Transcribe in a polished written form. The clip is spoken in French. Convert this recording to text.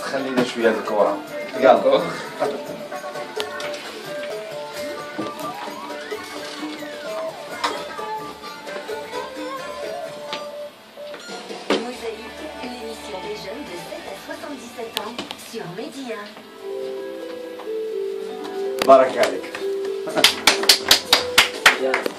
خلينا شويه هاد الكره يلا. L'émission des jeunes de 7 à 77 ans sur Média. بارك عليك.